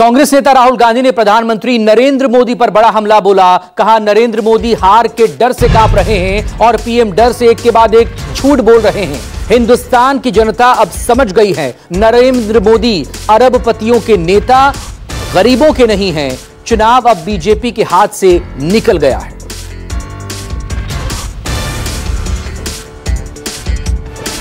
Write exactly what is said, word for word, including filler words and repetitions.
कांग्रेस नेता राहुल गांधी ने प्रधानमंत्री नरेंद्र मोदी पर बड़ा हमला बोला। कहा, नरेंद्र मोदी हार के डर से कांप रहे हैं और पीएम डर से एक के बाद एक झूठ बोल रहे हैं। हिंदुस्तान की जनता अब समझ गई है, नरेंद्र मोदी अरबपतियों के नेता, गरीबों के नहीं हैं। चुनाव अब बीजेपी के हाथ से निकल गया है।